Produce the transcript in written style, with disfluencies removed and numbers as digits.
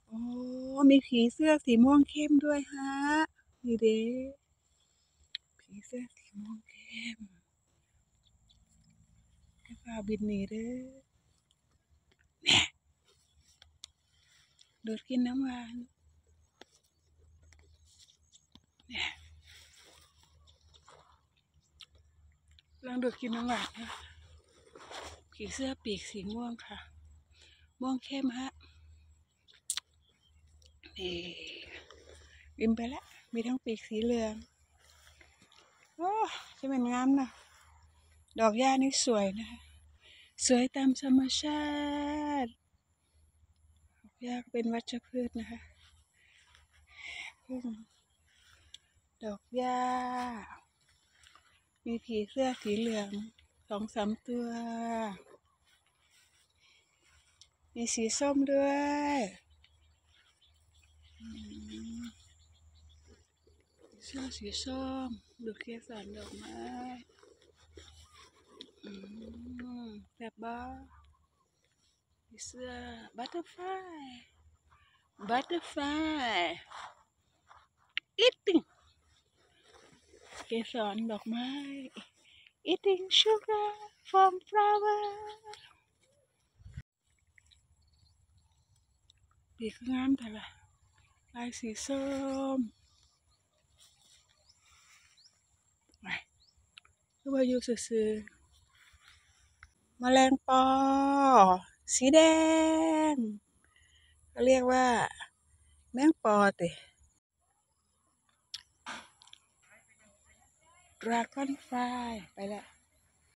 โอ้มีผีเสื้อสีม่วงเข้มด้วยฮะนี่เด้ผีเสื้อสีม่วงเข้มจะพาบินหนีเด้อดูดกินน้ำหวานลองดูดกินน้ำหวานนะผีเสื้อปีกสีม่วงค่ะม่วงเข้มฮะนี่บินไปแล้วมีทั้งปีกสีเหลืองโอ้จะเป็นงามนะดอกหญ้านี่สวยนะคะสวยตามธรรมชาติดอกหญ้าเป็นวัชพืชนะคะดอกหญ้ามีผีเสื้อสีเหลือง2-3ตัวมีสีส้มด้วยเสื้อสีส้มดูเกสรดอกไม้แบบบ้าเสื้อบัตเตอร์ไฟeating เกสรดอกไม้ eating sugar from flower ปีกงามแต่ละลายสีส้มคือว่าอยู่ซื่อๆแมลงปอสีแดงเขาเรียกว่าแมงปอติดราก้อนไฟไปแล้ว